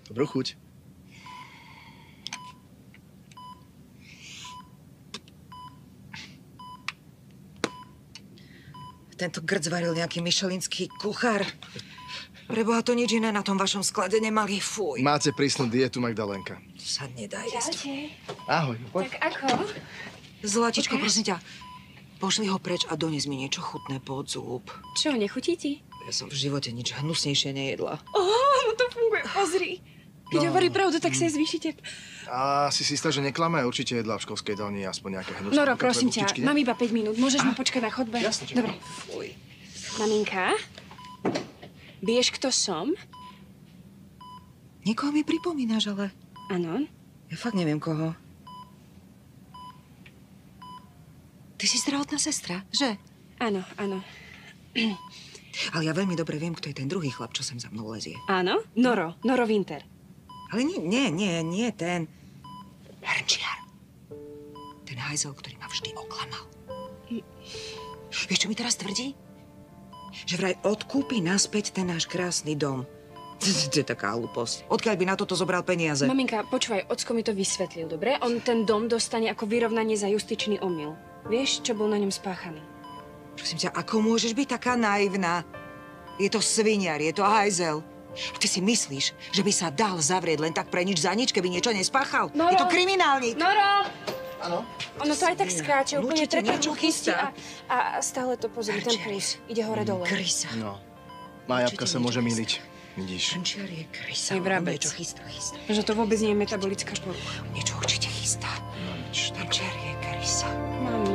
Dobrú chuť. Tento grc varil nejaký michelinský kuchár. Preboha, to nič iné na tom vašom sklade nemali. Fuj. Máte prísnu dietu, Magdalénka. To sa nedá jesť. Čaute. Ahoj. Poď. Tak ako? Zlatičko, prosím ťa, pošli ho preč a dones mi niečo chutné pod zub. Čo, nechutí ti? Ja som v živote nič hnusnejšie nejedla. No to funguje, pozri. Keď hovorí pravdu, tak sa jej zvýši tep. A si istá, že neklame? Určite jedla v školskej jedálni aspoň nejaké hnusné. Noro, prosím ťa, buchtičky, ne? mám iba 5 minút. Môžeš mi počkať na chodbe? Jasne, čakám. Dobre. Fuj. Maminka, vieš, kto som? Niekoho mi pripomínaš, ale Áno. ja fakt neviem koho. Ty si zdravotná sestra, že? Áno, áno. Ale ja veľmi dobre viem, kto je ten druhý chlap, čo sem za mnou lezie. Áno? Noro Winter. Ale nie ten. Hrnčiar. Ten hajzel, ktorý ma vždy oklamal. Vieš, čo mi teraz tvrdí? Že vraj odkúpi naspäť ten náš krásny dom. To je taká hlúposť. Odkiaľ by na toto zobral peniaze? Maminka, počúvaj, ocko mi to vysvetlil, dobre? On ten dom dostane ako vyrovnanie za justičný omyl. Vieš, čo bol na ňom spáchaný? Prosím ťa, ako môžeš byť taká naivná? Je to sviniar, je to hajzel. A ty si myslíš, že by sa dal zavrieť len tak pre nič za nič, keby niečo nespáchal? Noro! Je to kriminálnik. Noro! Áno? Ono to aj tak skáče, úplne Určite trepne niečo chystí chystá. a stále to pozrie, ten Hrnčiar puls. Ide hore-dole. Krysa. No. Má jabka sa môže myliť. Vidíš. Hrnčiar je krysa. Je vrabec. Niečo chystá. Že to vôbec nie je metabolická porucha. Niečo určite chystá. No nič. Hrnčiar je krysa. Mami.